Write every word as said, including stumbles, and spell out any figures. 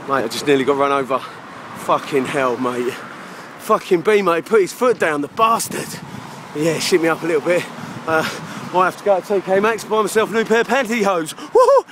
Mate, I just nearly got run over. Fucking hell, mate. Fucking B, mate, put his foot down, the bastard. Yeah, shit me up a little bit. Uh, might have to go to T K Maxx, buy myself a new pair of pantyhose. Woohoo!